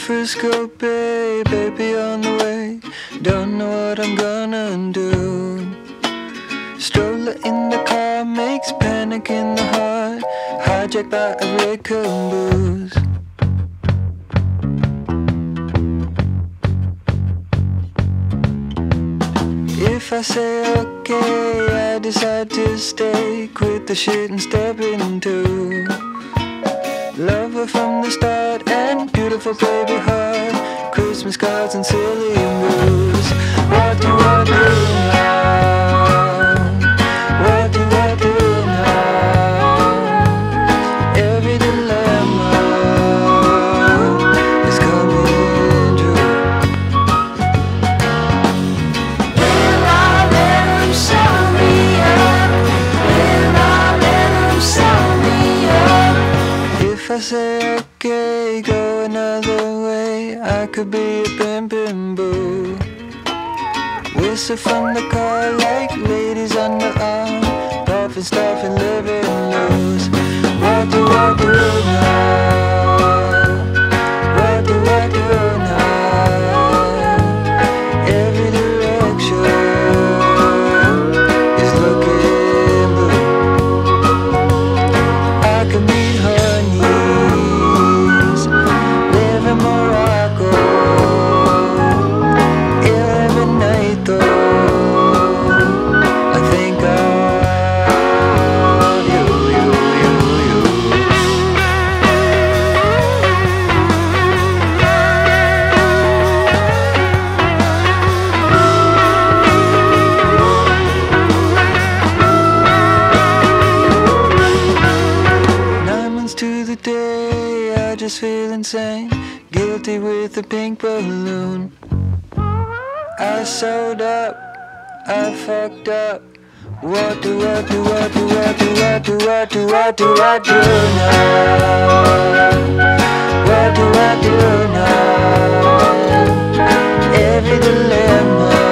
Frisco Bay, baby on the way. Don't know what I'm gonna do. Stroller in the car makes panic in the heart. Hijacked by a red caboose. If I say okay, I decide to stay. Quit the shit and step into love her from the start and beautiful baby heart. Christmas cards and silly moves. What do I do now? What do I do now? Every dilemma is coming true. Will I let him show me up? Will I let him show me up? If I say okay, go another way, I could be a pimpin' boo. Whistle from the car like ladies on the arm, puffin' stuff and living loose. What do I do now? What do I do now? Every direction is looking blue. I could meet honeys, live in Morocco, every night though. I think of you. To the day I just feel insane, guilty with a pink balloon. I sewed up, I fucked up. What do I do, what do I do, what do I do, what do I do now? What do I do now? Every dilemma